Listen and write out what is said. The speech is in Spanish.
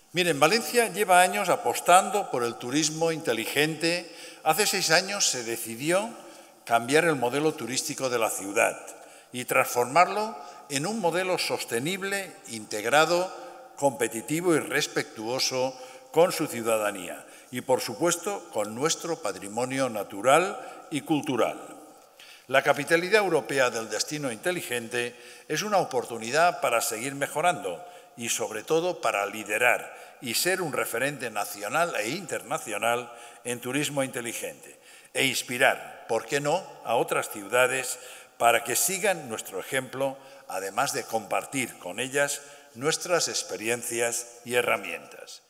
Miren, Valencia lleva años apostando por el turismo inteligente. Hace 6 años se decidió cambiar el modelo turístico de la ciudad y transformarlo en un modelo sostenible, integrado, competitivo y respetuoso con su ciudadanía y, por supuesto, con nuestro patrimonio natural y cultural. La capitalidad europea del destino inteligente es una oportunidad para seguir mejorando y, sobre todo, para liderar y ser un referente nacional e internacional en turismo inteligente e inspirar, ¿por qué no?, a otras ciudades para que sigan nuestro ejemplo, además de compartir con ellas nuestras experiencias y herramientas.